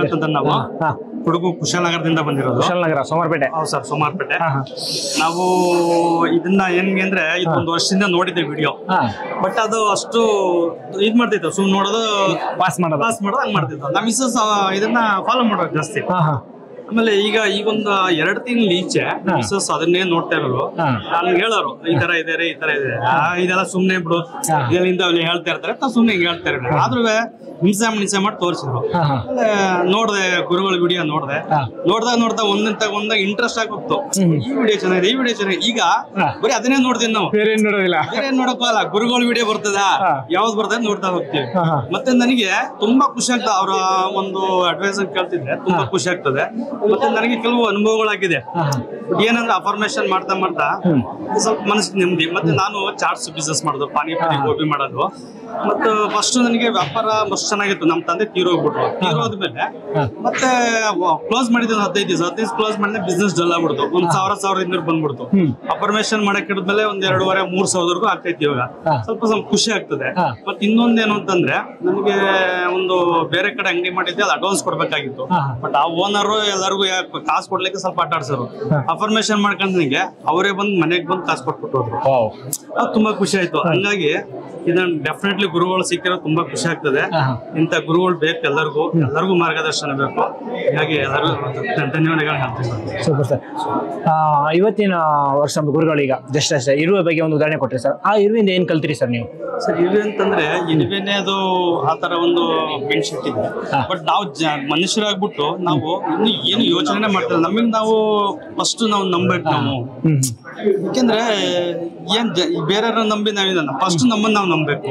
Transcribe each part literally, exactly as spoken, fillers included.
ಅಂತ ನಾವು ಕೊಡಗು ಕುಶಾಲನಗರದಿಂದ ಬಂದಿರೋದು. ಕುಶಾಲನಗರ ಸೋಮಾರಪೇಟೆ. ಹೌದು ಸರ್, ಸೋಮಾರಪೇಟೆ. ನಾವು ಇದನ್ನ ಹೆಂಗೆ ಅಂದ್ರೆ ಇದೊಂದು ವರ್ಷದಿಂದ ನೋಡಿದ್ದೆ ವಿಡಿಯೋ, ಬಟ್ ಅದು ಅಷ್ಟು ಇದ್ ಮಾಡ್ತಿತ್ತು, ಸುಮ್ ನೋಡೋದು ಪಾಸ್ ಮಾಡೋದು ಪಾಸ್ ಮಾಡೋದು ಹಂಗ್ ಮಾಡ್ತಿತ್ತು. ನಮ್ಮ ಮಿಸ್ಸಸ್ ಇದನ್ನ ಫಾಲೋ ಮಾಡೋದು ಜಾಸ್ತಿ. ಆಮೇಲೆ ಈಗ ಈಗೊಂದು ಎರಡ್ ತಿಂಗಳು ಈಚೆ ಮಿಸ್ಸಸ್ ಅದನ್ನೇ ನೋಡ್ತಾ ಇರೋರು. ನಾನು ಹೇಳೋರು ಈ ತರ ಇದೆ ಈ ತರ ಇದೆ, ಇದೆಲ್ಲ ಸುಮ್ನೆ ಬಿಡು, ಇದರಿಂದ ಅಲ್ಲಿ ಹೇಳ್ತಾ ಇರ್ತಾರೆ, ಸುಮ್ನೆ ಹಿಂಗ್ ಹೇಳ್ತಾ ಇರ್ತಾರೆ. ಆದ್ರೂ ಹಿಂಸೆ ಹಿಂಸೆ ಮಾಡಿ ತೋರಿಸಿದ್ರು. ನೋಡ್ದೆ ಗುರುಗಳ ವಿಡಿಯೋ ನೋಡ್ದೆ, ನೋಡ್ದಾಗ ನೋಡ್ತಾ ಒಂದಂತ ಒಂದಾಗ ಇಂಟ್ರೆಸ್ಟ್ ಆಗಿ ಹೋಗ್ತು. ಈ ವಿಡಿಯೋ ಚೆನ್ನಾಗಿದೆ, ಈ ವಿಡಿಯೋ ಚೆನ್ನಾಗಿದೆ. ಈಗ ಬರೀ ಅದನ್ನೇ ನೋಡ್ತೀವಿ ನಾವು, ಬೇರೆ ನೋಡೋದಿಲ್ಲ. ಬೇರೆ ನೋಡಕ್ಕಲ್ಲ, ಗುರುಗಳ ವಿಡಿಯೋ ಬರ್ತದ, ಯಾವ್ದು ಬರ್ತದೆ ನೋಡ್ತಾ ಹೋಗ್ತೀವಿ. ಮತ್ತೆ ನನಗೆ ತುಂಬಾ ಖುಷಿ ಆಗ್ತದೆ ಅವರ ಒಂದು ಅಡ್ವೈಸ್ ಕೇಳ್ತಿದ್ರೆ, ತುಂಬಾ ಖುಷಿ ಆಗ್ತದೆ. ಮತ್ತೆ ನನಗೆ ಕೆಲವು ಅನುಭವಗಳಾಗಿದೆ. ಏನಂದ್ರೆ ಅಫರ್ಮೇಶನ್ ಮಾಡ್ತಾ ಮಾಡ್ತಾ ಸ್ವಲ್ಪ ಮನಸ್ಸಿಗೆ ನೆಮ್ಮದಿ. ಮತ್ತೆ ನಾನು ಚಾಟ್ಸ್ ಬಿಸ್ನೆಸ್ ಮಾಡೋದು, ಪಾನಿಪುರಿ ಗೋಬಿ ಮಾಡೋದು. ಮತ್ತೆ ಫಸ್ಟ್ ನನಗೆ ವ್ಯಾಪಾರ ಮಸ್ತ್ ಚೆನ್ನಾಗಿತ್ತು. ನಮ್ಮ ತಂದೆ ತೀರೋಗ್ಬಿಟ್ರು. ತೀರೋದ್ಮೇಲೆ ಮತ್ತೆ ಕ್ಲೋಸ್ ಮಾಡಿದ್ದು ಹದಿನೈದು ದಿವಸ ಹದಿನೈದು ಕ್ಲೋಸ್ ಮಾಡಿದ್ರೆ ಬಿಸ್ನೆಸ್ ಡಲ್ ಆಗ್ಬಿಡ್ತು. ಒಂದ್ ಸಾವಿರ ಸಾವಿರ ಇನ್ನೂರು ಬಂದ್ಬಿಡ್ತು. ಅಫರ್ಮೇಶನ್ ಮಾಡಕ್ ಹಿಡಿದ್ಮೇಲೆ ಒಂದ್ ಎರಡೂವರೆ ಮೂರ್ ಸಾವಿರವರೆಗೂ ಆಗ್ತೈತಿ. ಇವಾಗ ಸ್ವಲ್ಪ ಸ್ವಲ್ಪ ಖುಷಿ ಆಗ್ತದೆ. ಮತ್ತೆ ಇನ್ನೊಂದೇನು ಅಂತಂದ್ರೆ, ನನಗೆ ಒಂದು ಬೇರೆ ಕಡೆ ಅಂಗಡಿ ಮಾಡಿದ್ದೆ, ಅದು ಅಡ್ವಾನ್ಸ್ ಕೊಡ್ಬೇಕಾಗಿತ್ತು. ಬಟ್ ಆ ಓನರ್ ಎಲ್ಲರಿಗೂ ಕಾಸು ಕೊಡ್ಲಿಕ್ಕೆ ಸ್ವಲ್ಪ ಅಡ್ಡಾಡ್ಸರು. ಅಫರ್ಮೇಶನ್ ಮಾಡ್ಕೊಂಡ್ ನನಗೆ ಅವರೇ ಬಂದ್ ಮನೆಗೆ ಬಂದು ಕಾಸು ಕೊಟ್ಬಿಟ್ಟು ಹೋದ್ರು. ಅದು ತುಂಬಾ ಖುಷಿ ಆಯ್ತು. ಹಂಗಾಗಿ ಇದನ್ನ ಡೆಫಿನೆಟ್ಲಿ ಗುರುಗಳು ಸಿಕ್ಕಿರೋ ತುಂಬಾ ಖುಷಿ ಆಗ್ತದೆ. ಇಂಥ ಗುರುಗಳು ಬೇಕು ಎಲ್ಲರಿಗೂ, ಎಲ್ಲರಿಗೂ ಮಾರ್ಗದರ್ಶನ ಬೇಕು. ಹೀಗಾಗಿ ಎಲ್ಲರಿಗೂ ಧನ್ಯವಾದಗಳು ಹೇಳ್ತೀನಿ. Super sir. ಇವತ್ತಿನ ವರ್ಷ ಗುರುಗಳೀಗ ಜಸ್ಟ್ ಅಷ್ಟೇ ಇರುವೆ ಬಗ್ಗೆ ಒಂದು ಉದಾಹರಣೆ ಕೊಟ್ಟರೆ ಸರ್, ಆ ಇರುವೆಯಿಂದ ಏನ್ ಕಲ್ತೀರಿ ಸರ್ ನೀವು? ಸರ್ ಇರುವೆ ಅಂತಂದ್ರೆ ಇರುವೆನೇ ಅದು ಆತರ ಒಂದು ಮೈಂಡ್ ಸೆಟ್ ಇದೆ. ಬಟ್ ನಾವು ಮನುಷ್ಯರಾಗ್ಬಿಟ್ಟು ನಾವು ಇನ್ನು ಏನು ಯೋಚನೆ ಮಾಡ್ತೇವೆ. ನಮಗೆ ನಾವು ಫಸ್ಟ್ ನಾವು ನಂಬೇಕು. ನಾವು ಯಾಕೆಂದ್ರೆ ಏನ್ ಬೇರೆಯವ್ರ ನಂಬಿ ನಾವಿಲ್ಲ, ಫಸ್ಟ್ ನಮ್ಮನ್ನ ನಾವು ನಂಬಬೇಕು.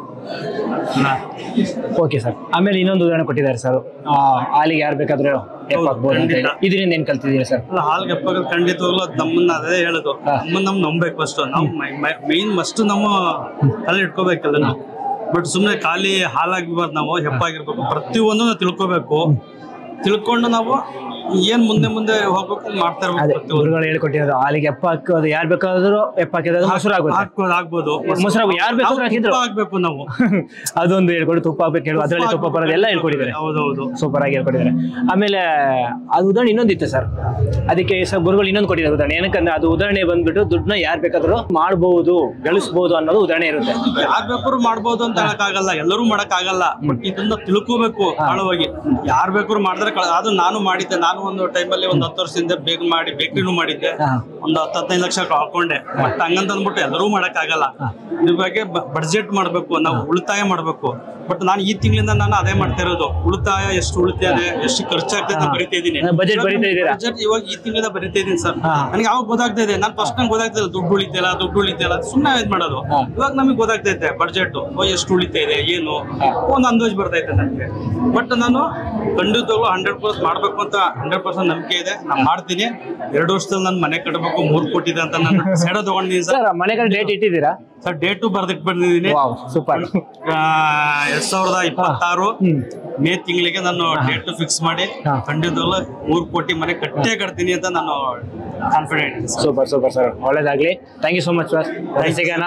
Okay sir. ಆಮೇಲೆ ಇನ್ನೊಂದು ಉದಾಹರಣೆ ಕೊಟ್ಟಿದ್ದಾರೆ ಸರ್, ಹಾಲಿಗೆ ಯಾರು ಬೇಕಾದ್ರೂ ಎಪ್ಪಾಕ್ಬೋದು ಅಂತ ಹೇಳಿ. ಇದರಿಂದ ಏನ್ ಕಲ್ತಿದ್ದೀರಿ ಸರ್? ಹಾಲ್ಗೆ ಎಪ್ಪಾಗ ಖಂಡಿತವಾಗ್ಲೂ ನಮ್ಮನ್ನ ಅದೇ ಹೇಳುದು, ನಮ್ಮನ್ನ ನಮ್ ನಂಬೇಕು ಫಸ್ಟ್. ನಾವು ಮೇನ್ ಫಸ್ಟ್ ನಾವು ಅಲ್ಲಿ ಇಟ್ಕೋಬೇಕಲ್ಲ ನಾವು. ಬಟ್ ಸುಮ್ಮನೆ ಖಾಲಿ ಹಾಲಾಗಿರ್ಬಾರ್ದು, ನಾವು ಹೆಪ್ಪಾಗಿರ್ಬೇಕು. ಪ್ರತಿಯೊಂದು ನಾವು ತಿಳ್ಕೋಬೇಕು. ತಿಳ್ಕೊಂಡು ನಾವು ಏನ್ ಮುಂದೆ ಮುಂದೆ ಹೋಗ್ಬೇಕು ಮಾಡ್ತಾ ಇರ್ಬೇಕು. ಗುರುಗಳು ಹೇಳ್ಕೊಟ್ಟಿರೋದು ಹಾಲಿಗೆ ಎಪ್ಪ ಹಾಕೋದು ಯಾರು ಬೇಕಾದ್ರೂ ಎಪ್ಪ ಹಾಕಿದ್ರೆ ಮೊಸರು ಆಗುತ್ತೆ, ಆಗ್ಬೋದು. ಮೊಸರು ಯಾರು ಬೇಕಾದ್ರೂ ಹಾಕಿದ್ರು ಆಗ್ಬೇಕು ನಾವು. ಅದೊಂದು ಹೇಳ್ಕೊಡಿ, ತುಪ್ಪ ಹಾಕ್ಬೇಕು ಹೇಳು, ಅದರಲ್ಲಿ ತುಪ್ಪ ಬರೋದು ಎಲ್ಲ ಹೇಳ್ಕೊಟ್ಟಿದ್ದಾರೆ. ಹೌದೌದು, ಸೂಪರ್ ಆಗಿ ಹೇಳ್ಕೊಟ್ಟಿದ್ದಾರೆ. ಆಮೇಲೆ ಅದು ಉದಾಹರಣೆ ಇನ್ನೊಂದಿತ್ತು ಸರ್, ಅದಕ್ಕೆ ಸರ್ ಗುರುಗಳು ಇನ್ನೊಂದು ಕೊಟ್ಟಿದ್ದಾರೆ ಉದಾಹರಣೆ. ಏನಕ್ಕಂದ್ರೆ ಅದು ಉದಾಹರಣೆ ಬಂದ್ಬಿಟ್ಟು ದುಡ್ಡನ್ನ ಯಾರು ಬೇಕಾದ್ರೂ ಮಾಡ್ಬಹುದು, ಗಳಿಸಬಹುದು ಅನ್ನೋದು ಉದಾಹರಣೆ ಇರುತ್ತೆ. ಯಾರು ಬೇಕಾದ್ರೂ ಮಾಡ್ಬೋದು ಅಂತ ಹೇಳಕ್ ಆಗಲ್ಲ, ಎಲ್ಲರೂ ಮಾಡಕ್ ಆಗಲ್ಲ. ಬಟ್ ಇದನ್ನ ತಿಳ್ಕೋಬೇಕು ಆಳವಾಗಿ. ಯಾರು ಬೇಕಾದ್ರೂ ಮಾಡಿದ್ರೆ ಅದು ನಾನು ಮಾಡಿದ್ದೆ. ನಾನು ಒಂದು ಟೈಮಲ್ಲಿ ಒಂದು ಹತ್ತು ವರ್ಷದಿಂದ ಬೇಗ ಮಾಡಿ ಬೇಕ್ರಿನೂ ಮಾಡಿದ್ದೆ. ಒಂದು ಹತ್ತು ಹದಿನೈದು ಲಕ್ಷ ಹಾಕೊಂಡೆ. ಬಟ್ ಹಂಗಂತ ಅಂದ್ಬಿಟ್ಟು ಎಲ್ಲರೂ ಮಾಡಕ್ ಆಗಲ್ಲ. ಇದ್ರ ಬಗ್ಗೆ ಬಡ್ಜೆಟ್ ಮಾಡ್ಬೇಕು, ನಾವು ಉಳಿತಾಯ ಮಾಡ್ಬೇಕು. ಬಟ್ ನಾನು ಈ ತಿಂಗಳಿಂದ ನಾನು ಅದೇ ಮಾಡ್ತಾ ಇರೋದು. ಉಳಿತಾಯ ಎಷ್ಟು ಉಳಿತಾಯ, ಎಷ್ಟು ಖರ್ಚಾಗ್ತದೆ ಬರಿತಾ ಇದ್ದೀನಿ. ಬಜೆಟ್ ಇವಾಗ ಈ ತಿಂಗಳಿಂದ ಬರಿತಾ ಇದ್ದೀನಿ ಸರ್. ನನಗೆ ಯಾವಾಗ ಗೊತ್ತಾಗ್ತಾ ಇದೆ, ನಾನು ಫಸ್ಟ್ ನಂಗೆ ಗೊತ್ತಾಗ್ತಾ ಇಲ್ಲ ದುಡ್ಡು ಉಳಿತಿಲ್ಲ ದುಡ್ಡು ಉಳಿತಿಲ್ಲ ಸುಮ್ಮನೆ ಇದ್ ಮಾಡೋದು. ಇವಾಗ ನಮಗೆ ಗೊತ್ತಾಗ್ತೈತೆ ಬಡ್ಜೆಟ್ ಎಷ್ಟು ಉಳಿತಾ ಇದೆ, ಏನು ಒಂದು ಅಂದಾಜು ಬರ್ತೈತೆ ನನಗೆ. ಬಟ್ ನಾನು ಖಂಡಿತವಾಗ್ಲೂ ಹಂಡ್ರೆಡ್ ಪರ್ಸೆಂಟ್ ಮಾಡ್ಬೇಕು ಅಂತ ಹಂಡ್ರೆಡ್ ಪರ್ಸೆಂಟ್ ನಂಬಿಕೆ ಇದೆ. ನಾನು ಮಾಡ್ತೀನಿ. ಎರಡು ವರ್ಷದಲ್ಲಿ ನಾನು ಮನೆ ಕಟ್ಟಬೇಕು, ಮೂರ್ ಕೋಟಿ ಅಂತ ನಾನು ಸೆಡ ತಗೊಂಡಿದ್ದೀನಿ ಸರ್. ಮನೆ ಡೇಟ್ ಇಟ್ಟಿದ್ದೀರಾ ಸರ್? ಡೇಟು ಬರ್ದಿಟ್ಟು ಬಂದಿದ್ದೀನಿ. ಸೂಪರ್. ಎರಡ್ ಸಾವಿರದ ಇಪ್ಪತ್ತಾರು ಮೇ ತಿಂಗಳಿಗೆ ನಾನು ಡೇಟ್ ಫಿಕ್ಸ್ ಮಾಡಿ ಖಂಡಿತವಾಗ್ಲೂ ಮೂರ್ ಕೋಟಿ ಮನೆ ಕಟ್ಟೇ ಕಟ್ತೀನಿ ಅಂತ ನಾನು ಕಾನ್ಫಿಡೆಂಟ್. ಸೂಪರ್ ಸೂಪರ್ ಸರ್, ಒಳ್ಳೇದಾಗ್ಲಿ. Thank you so much sir. ಸಿಗೋಣ.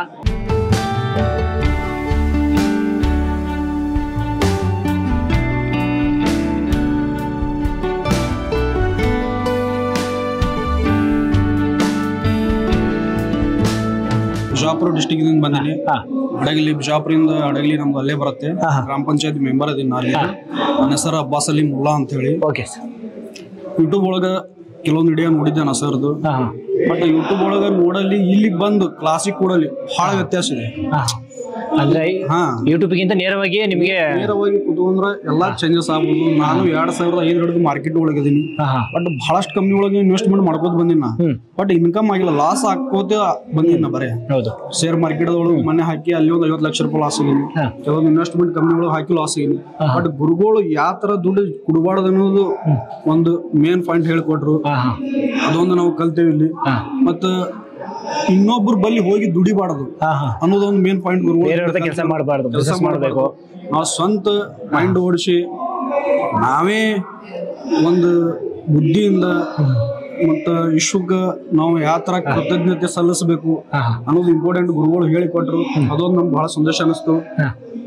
ಬಿಜಾಪುರ ಡಿಸ್ಟಿಕ್ ಇಂದ ಬಂದಿನಿ. ಹಡಗಲಿ ಬಿಜಾಪುರಿಂದ ಹಡಗಲಿ ನಮ್ದು ಅಲ್ಲೇ ಬರುತ್ತೆ. ಗ್ರಾಮ ಪಂಚಾಯತ್ ಮೆಂಬರ್ ಅದೀನಿ ನಾನು. ನನ್ನ ಹೆಸರು ಅಬ್ಬಾಸ್ ಅಲಿ ಮುಲ್ಲಾ ಅಂತ ಹೇಳಿ. ಯೂಟ್ಯೂಬ್ ಒಳಗ ಕೆಲವೊಂದು ವಿಡಿಯೋ ನೋಡಿದ್ದೆ ನಾ ಸರ್ದು. ಬಟ್ ಯೂಟ್ಯೂಬ್ ಒಳಗ ನೋಡಲಿ ಇಲ್ಲಿಗೆ ಬಂದು ಕ್ಲಾಸಿಗೆ ಕೊಡಲಿ ಬಹಳ ವ್ಯತ್ಯಾಸ ಇದೆ. ಅಂದ್ರೆ ಯೂಟ್ಯೂಬ್ ಗಿಂತ ನೇರವಾಗಿ ನಿಮಗೆ ನೇರವಾಗಿ ಕುತ್ಕೊಂಡ್ರೆ ಎಲ್ಲಾ ಚೇಂಜಸ್ ಆಗ್ಬೋದು. ನಾನು ಎರಡ್ ಸಾವಿರದ ಐದರ ಹಿಡಿದು ಮಾರ್ಕೆಟ್ ಒಳಗಿದ್ದೀನಿ. ಬಟ್ ಬಹಳಷ್ಟು ಕಂಪ್ನಿ ಒಳಗೆ ಇನ್ವೆಸ್ಟ್ಮೆಂಟ್ ಮಾಡ್ಕೋತ ಬಂದಿನ. ಬಟ್ ಇನ್ಕಮ್ ಆಗಿಲ್ಲ, ಲಾಸ್ ಹಾಕೋತ ಬಂದಿನ. ಬರೇ ಶೇರ್ ಮಾರ್ಕೆಟ್ ಒಳಗೆ ಮನೆ ಹಾಕಿ ಅಲ್ಲಿ ಒಂದು ಐವತ್ತು ಲಕ್ಷ ರೂಪಾಯಿ ಲಾಸ್ ಆಗಿನಿ. ಕೆಲವೊಂದು ಇನ್ವೆಸ್ಟ್ಮೆಂಟ್ ಕಂಪ್ನಿ ಒಳಗೆ ಹಾಕಿ ಲಾಸ್ ಆಗಿನಿ. ಬಟ್ ಗುರುಗಳು ಯಾವ ತರ ದುಡ್ಡು ಕೊಡಬಾರ್ದು ಅನ್ನೋದು ಒಂದು ಮೇನ್ ಪಾಯಿಂಟ್ ಹೇಳ್ಕೊಟ್ರು. ಅದೊಂದು ನಾವು ಕಲ್ತೇವೆ ಇಲ್ಲಿ. ಮತ್ತ ಇನ್ನೊಬ್ರು ಬಲ್ಲಿ ಹೋಗಿ ದುಡಿಬಾರ್ದು ಅನ್ನೋದೊಂದು ಮೇನ್ ಪಾಯಿಂಟ್. ಗುರುಗಳು ಕೆಲಸ ಮಾಡಬಾರ್ದು, ಕೆಲಸ ಮಾಡಬೇಕು. ನಾವು ಸ್ವಂತ ಮೈಂಡ್ ಓಡಿಸಿ ನಾವೇ ಒಂದು ಬುದ್ಧಿಯಿಂದ ಮತ್ತ ವಿಶ್ವಕ್ಕೆ ನಾವು ಯಾವ ತರ ಕೃತಜ್ಞತೆ ಸಲ್ಲಿಸಬೇಕು ಅನ್ನೋದು ಇಂಪಾರ್ಟೆಂಟ್ ಗುರುಗಳು ಹೇಳಿಕೊಟ್ರು. ಅದೊಂದು ನಮ್ಗೆ ಬಹಳ ಸಂದೇಶ ಅನಿಸ್ತು.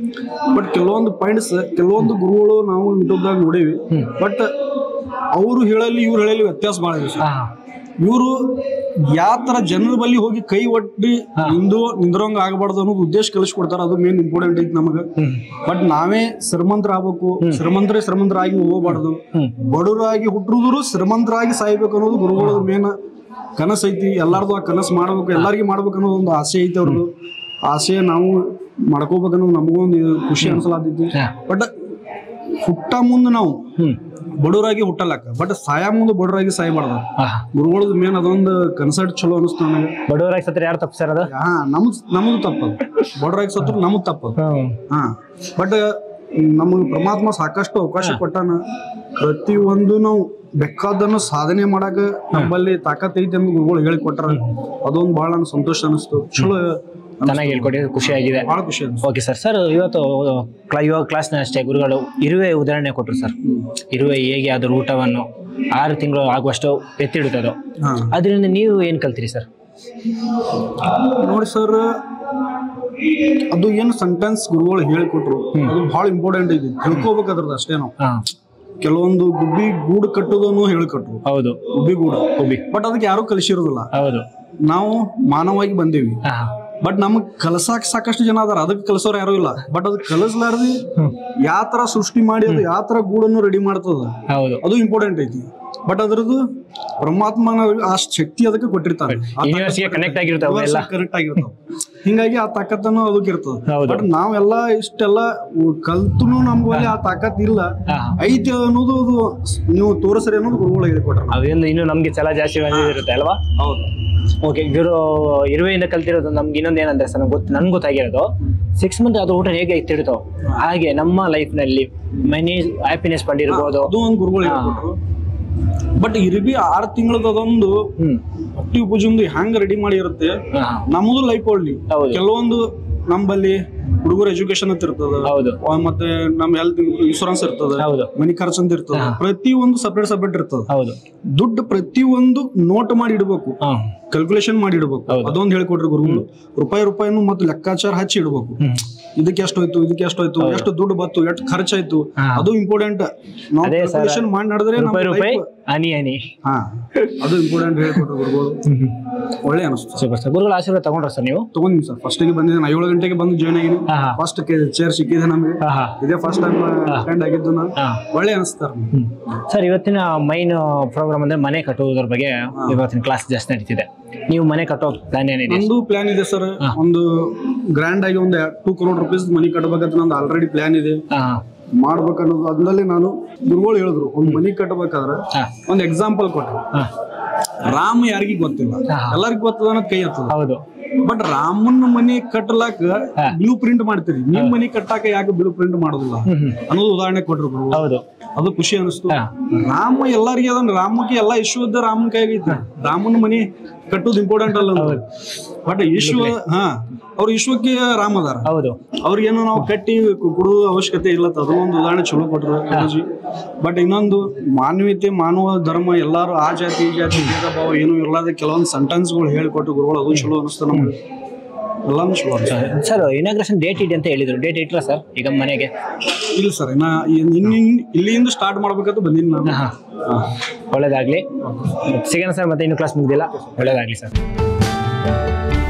ಬಟ್ ಕೆಲವೊಂದು ಪಾಯಿಂಟ್ಸ್ ಕೆಲವೊಂದು ಗುರುಗಳು ನಾವು ಯೂಟ್ಯೂಬ್ದಾಗ ನೋಡೇವಿ ಬಟ್ ಅವರು ಹೇಳಲಿ ಇವ್ರು ಹೇಳಲಿ ವ್ಯತ್ಯಾಸ ಭಾಳ ಇದೆ ಸರ್. ಇವರು ಯಾವ ತರ ಜನರ ಬಳಿ ಹೋಗಿ ಕೈ ಒಟ್ಟಿ ನಿಂದು ನಿಂದ್ರಂಗ ಆಗಬಾರ್ದು ಅನ್ನೋದು ಉದ್ದೇಶ ಕಲಿಸ್ಕೊಡ್ತಾರ, ಅದು ಮೇನ್ ಇಂಪಾರ್ಟೆಂಟ್ ಐತಿ ನಮಗ. ಬಟ್ ನಾವೇ ಶ್ರೀಮಂತರ ಆಗ್ಬೇಕು, ಶ್ರೀಮಂತರೇ ಶ್ರೀಮಂತರಾಗಿ ಹೋಗಬಾರ್ದು, ಬಡವರಾಗಿ ಹುಟ್ಟುದ್ರು ಶ್ರೀಮಂತರಾಗಿ ಸಾಯ್ಬೇಕು ಅನ್ನೋದು ಗುರುಗಳ ಮೇನ್ ಕನಸು ಐತಿ. ಎಲ್ಲಾರ್ದು ಆ ಕನಸು ಮಾಡ್ಬೇಕು, ಎಲ್ಲಾರ್ಗಿ ಮಾಡ್ಬೇಕು ಅನ್ನೋದು ಒಂದು ಆಸೆ ಐತಿ ಅವ್ರದ್ದು. ಆಸೆ ನಾವು ಮಾಡ್ಕೋಬೇಕನ್ನೋದು ನಮಗೂ ಒಂದು ಖುಷಿ ಅನ್ಸಲಾತೈತಿ. ಬಟ್ ಹುಟ್ಟ ಮುಂದೆ ನಾವು ಬಡವರಾಗಿ ಹುಟ್ಟಲಕ್ಕ, ಬಟ್ ಸಾಯ ಮುಂದೆ ಬಡವರಾಗಿ ಸಾಯಬಾರ್ದು. ಗುರುಗಳದ್ ಮೇನ್ ಅದೊಂದು ಕನ್ಸರ್ಟ್ ಚಲೋ ಅನಿಸ್ತು ನನಗೆ. ಬಡವರಾಗಿ ಸತ್ರ ಯಾರು ತಪ್ಪು ಸರ್? ಅದ ಹಾ ನಮ್ದು ನಮಗೂ ತಪ್ಪದು, ಬಡವರಾಗಿ ಸತ್ರ ನಮಗ್ ತಪ್ಪದು. ಹಾ ಬಟ್ ನಮಗ್ ಪರಮಾತ್ಮ ಸಾಕಷ್ಟು ಅವಕಾಶ ಕೊಟ್ಟಾನ. ಪ್ರತಿ ಒಂದು ನಾವು ಬೇಕಾದನ್ನು ಸಾಧನೆ ಮಾಡಾಕ ನಮ್ಮಲ್ಲಿ ತಾಕತ್ ಐತಿ ಅಂತ ಗುರುಗಳು ಹೇಳಿ ಕೊಟ್ಟಾರ. ಅದೊಂದು ಬಹಳ ನನ್ಗೆ ಸಂತೋಷ ಅನಿಸ್ತು. ಚಲೋ ಚೆನ್ನಾಗಿ ಹೇಳ್ಕೊಟ್ಟಿದ್ದು ಖುಷಿ ಆಗಿದೆ. ಬಹಳ ಖುಷಿ ಆಯ್ತು. Okay sir. ಸರ್ ಇವತ್ತು ಇವಾಗ ಕ್ಲಾಸ್ನ ಅಷ್ಟೇ ಗುರುಗಳು ಇರುವೆ ಉದಾಹರಣೆ ಕೊಟ್ಟರು ಸರ್. ಇರುವೆ ಹೇಗೆ ಅದರ ಊಟವನ್ನು ಆರು ತಿಂಗಳು ಆಗುವಷ್ಟು ಎತ್ತಿಡುತ್ತದೋ, ಅದರಿಂದ ನೀವು ಏನ್ ಕಲ್ತೀರಿ ಸರ್? ನೋಡಿ ಸರ್, ಅದು ಏನು ಸೆಂಟೆನ್ಸ್ ಗುರುಗಳು ಹೇಳಿಕೊಟ್ರು ಅದು ಬಹಳ ಇಂಪಾರ್ಟೆಂಟ್ ಐತಿ, ತಿಳ್ಕೊಬೇಕದ್ರದ್ದು ಅಷ್ಟೇ. ನಾವು ಕೆಲವೊಂದು ಗುಬ್ಬಿ ಗೂಡು ಕಟ್ಟೋದನ್ನು ಹೇಳಿಕೊಟ್ರು. ಹೌದು, ಗುಬ್ಬಿ ಗೂಡು ಗುಬ್ಬಿ, ಬಟ್ ಅದಕ್ಕೆ ಯಾರು ಕಲಿಸಿರೋದಿಲ್ಲ. ಹೌದು, ನಾವು ಮಾನವಾಗಿ ಬಂದೇವಿ, ಬಟ್ ನಮಗ್ ಕಲಸಾಕ್ ಸಾಕಷ್ಟು ಜನ ಅದಾರ, ಅದಕ್ಕೆ ಕಲಸೋರು ಯಾರು ಇಲ್ಲ. ಬಟ್ ಅದಕ್ಕೆ ಕಲಸ್ಲಾರ್ದಿ ಯಾವ ತರ ಸೃಷ್ಟಿ ಮಾಡಿ ಅದು ಯಾವ ತರ ಗೂಡನ್ನು ರೆಡಿ ಮಾಡ್ತದ ಅದು ಇಂಪಾರ್ಟೆಂಟ್ ಐತಿ. ಬಟ್ ಅದ್ರದ್ದು ಪರಮಾತ್ಮನ ಆ ಶಕ್ತಿ ಅದಕ್ಕೆ ಕೊಟ್ಟಿರ್ತಾನೆ, ಕನೆಕ್ಟ್ ಆಗಿರ್ತಾವ, ಕರೆಕ್ಟ್ ಆಗಿರ್ತಾವ. ಹಿಂಗಾಗಿ ಆ ತಾಕತ್ತನ್ನು ಅದಕ್ಕೆ ಇರ್ತದ. ಬಟ್ ನಾವೆಲ್ಲ ಇಷ್ಟೆಲ್ಲ ಕಲ್ತುನು ನಮ್ಗಲ್ಲಿ ಆ ತಾಕತ್ ಇಲ್ಲ, ಐತಿ ಅನ್ನೋದು ಅದು ನೀವು ತೋರಿಸ್ರಿ ಅನ್ನೋದು ಗುರುಗಳು ಹೇಳಿಕೊಟ್ರ. ಅವೆಲ್ಲ ಇನ್ನು ನಮ್ಗೆ ಛಲ ಜಾಸ್ತಿ ಇರುತ್ತೆ ಅಲ್ವಾ? ಹೌದು. ಓಕೆ, ಗುರು ಇರುವೆಯಿಂದ ಕಲ್ತಿರೋದು ನಮ್ಗೆ ಇನ್ನೊಂದು ಏನಂದ್ರೆ ಸರ್, ನಮ್ಗೆ ಗೊತ್ತು ನನ್ಗೆ ಗೊತ್ತಾಗಿರೋದು ಸಿಕ್ಸ್ ಮಂತ್ ಅದು ಊಟ ಹೇಗೆ ಇತ್ತಿಡ್ತೋ ಹಾಗೆ ನಮ್ಮ ಲೈಫ್ ನಲ್ಲಿ ಮನಿ ಹ್ಯಾಪಿನೆಸ್ ಪಂಡಿರ್ಬೋದು. ಅದು ಒಂದು ಗುರುಗಳು ಹೇಳಿಕೊಟ್ರು. ಬಟ್ ಇರ್ಬಿ ಆರ್ ತಿಂಗಳದ ಅದೊಂದು ಹೊಟ್ಟಿ ಉಪಜುಂದು ಹೆಂಗ್ ರೆಡಿ ಮಾಡಿ ಇರುತ್ತೆ. ನಮ್ಮದು ಲೈಫ್ ಒಳ್ಳಿ ಕೆಲವೊಂದು ನಂಬಲ್ಲಿ ಹುಡುಗರ ಎಜುಕೇಶನ್ ಅಂತ ಇರ್ತದ, ಮತ್ತೆ ನಮ್ ಹೆಲ್ತ್ ಇನ್ಶೂರೆನ್ಸ್ ಇರ್ತದ, ಮನಿ ಖರ್ಚು ಅಂತ ಇರ್ತದ, ಪ್ರತಿ ಒಂದು ಸಪ್ರೇಟ್ ಸಪ್ರೇಟ್ ಇರ್ತದ. ದುಡ್ಡು ಪ್ರತಿ ಒಂದು ನೋಟ್ ಮಾಡಿ ಇಡ್ಬೇಕು, ಕ್ಯಾಲ್ಕುಲೇಷನ್ ಮಾಡಿ ಇಡ್ಬೇಕು. ಅದೊಂದು ಹೇಳ್ಕೊಟ್ರಿ ಗುರುಗಳು. ರೂಪಾಯಿ ರೂಪಾಯಿನು ಮತ್ತೆ ಲೆಕ್ಕಾಚಾರ ಹಚ್ಚಿ ಇಡ್ಬೇಕು. ಇದಕ್ಕೆ ಎಷ್ಟು ಹೋಯ್ತು, ಇದಕ್ಕೆ ಎಷ್ಟು ಹೋಯ್ತು, ಎಷ್ಟು ದುಡ್ಡು ಬತ್ತು, ಎಷ್ಟು ಖರ್ಚಾಯ್ತು, ಅದು ಇಂಪಾರ್ಟೆಂಟ್. ನಾವು ಕ್ಯಾಲ್ಕುಲೇಷನ್ ಮಾಡಿ ನಡೆದ್ರೆ ಹಾ ಅದು ಇಂಪಾರ್ಟೆಂಟ್ ಹೇಳ್ಕೊಟ್ರು ಗುರುಗಳು. ಒಳ್ಳೆ ಅನಿಸ್ತು. Super sir. ಗುರುಗಳ ಆಶೀರ್ವಾದ ತಗೊಂಡ್ರ ಸರ್ ನೀವು? ತಗೊಂಡಿನಿ ಸರ್. ಫಸ್ಟ್ ಗೆ ಬಂದಿದ್ದೆ, ಏಳು ಗಂಟೆಗೆ ಬಂದು ಜಾಯ್ನ್ ಆಗಿನಿ. ಫಸ್ಟ್ ಚೇರ್ ಸಿಕ್ಕಿದೆ ನಮಗೆ, ಇದೇ ಫಸ್ಟ್ ಟೈಮ್ ಅಟೆಂಡ್ ಆಗಿದ್ದು ನಾನು. ಒಳ್ಳೆ ಅನಿಸ್ತಾರ ಸರ್. ಇವತ್ತಿನ ಮೈನ್ ಪ್ರೋಗ್ರಾಮ್ ಅಂದ್ರೆ ಮನೆ ಕಟ್ಟುವುದ್ರ ಬಗ್ಗೆ ಇವತ್ತಿನ ಕ್ಲಾಸ್ ಜಾಸ್ತಿ ನಡೀತಿದೆ. ನೀವು ಮನೆ ಕಟ್ಟೋ ಪ್ಲಾನ್ ಏನಿದೆ? ಒಂದು ಪ್ಲಾನ್ ಇದೆ ಸರ್, ಒಂದು ಗ್ರ್ಯಾಂಡ್ ಆಗಿ ಒಂದು ಟೂ ಕ್ರೋಡ್ ರುಪೀಸ್ ಮನಿ ಕಟ್ಟಬೇಕಂತ ನಂದು ಆಲ್ರೆಡಿ ಪ್ಲಾನ್ ಇದೆ. ಮಾಡ್ಬೇಕನ್ನೋದು ಅದ್ರಲ್ಲಿ ನಾನು ಗುರುಗಳು ಹೇಳಿದ್ರು, ಒಂದ್ ಮನಿ ಕಟ್ಟಬೇಕಾದ್ರೆ ಒಂದ್ ಎಕ್ಸಾಂಪಲ್ ಕೊಟ್ಟರು. ರಾಮ ಯಾರಿಗೂ ಗೊತ್ತಿಲ್ಲ, ಎಲ್ಲರಿಗೂ ಗೊತ್ತದ ಅನ್ನೋದು ಕೈ ಹತ್ತದ. ಹೌದು. ಬಟ್ ರಾಮನ ಮನಿ ಕಟ್ಟಲಾಕ ಬ್ಲೂ ಪ್ರಿಂಟ್ ಮಾಡ್ತೀರಿ, ನಿಮ್ ಮನಿ ಕಟ್ಟಾಕ ಯಾಕೆ ಬ್ಲೂ ಪ್ರಿಂಟ್ ಮಾಡೋದಿಲ್ಲ ಅನ್ನೋದು ಉದಾಹರಣೆ ಕೊಟ್ರು ಗುರು. ಹೌದು, ಅದು ಖುಷಿ ಅನಿಸ್ತು. ರಾಮ ಎಲ್ಲರಿಗೆ ಅದನ್ನ ರಾಮಕ್ಕೆ ಎಲ್ಲಾ ಇಶ್ಯೂ ಇದ್ದ ರಾಮನ ಕೈಗೈತಿ, ರಾಮನ ಮನಿ ಕಟ್ಟೋದು ಇಂಪಾರ್ಟೆಂಟ್ ಅಲ್ಲ. ಬಟ್ ವಿಶ್ವ ಹಾ ಅವ್ರ ವಿಶ್ವಕ್ಕೆ ರಾಮ ಅದಾರ. ಹೌದು, ಅವ್ರಿಗೇನು ನಾವು ಕಟ್ಟಿ ಕೊಡುವ ಅವಶ್ಯಕತೆ ಇಲ್ಲ. ಅದೊಂದು ಉದಾಹರಣೆ ಚಲೋ ಕೊಟ್ರು. ಬಟ್ ಇನ್ನೊಂದು ಮಾನವೀಯತೆ, ಮಾನವ ಧರ್ಮ, ಎಲ್ಲಾರು ಆ ಜಾತಿ ಈ ಜಾತಿ ಭೇದ ಭಾವ ಏನು ಇರ್ಲಾದ ಕೆಲವೊಂದು ಸೆಂಟೆನ್ಸ್ಗಳು ಹೇಳಿಕೊಟ್ಟು ಗುರುಗಳು, ಅದು ಚಲೋ ಅನಿಸ್ತು ನಮ್ಗೆ. ಎಲ್ಲಾನು ಚಲೋ ಸರ್. ಇನಾಗ್ರೇಷನ್ ಡೇಟ್ ಇದೆ ಅಂತ ಹೇಳಿದ್ರು, ಡೇಟ್ ಇಟ್ರ ಸರ್ ಈಗ ಮನೆಗೆ? ಇಲ್ಲ ಸರ್, ಇನ್ನ ಇಲ್ಲಿಂದ ಸ್ಟಾರ್ಟ್ ಮಾಡ್ಬೇಕಂತ ಬಂದಿನಿ ನಾನು. ಒಳ್ಳೇದಾಗ್ಲಿ. ಸಿಗೋಣ ಸರ್, ಮತ್ತೆ ಇನ್ನು ಕ್ಲಾಸ್ ಮುಗ್ದಿಲ್ಲ. ಒಳ್ಳೇದಾಗ್ಲಿ ಸರ್.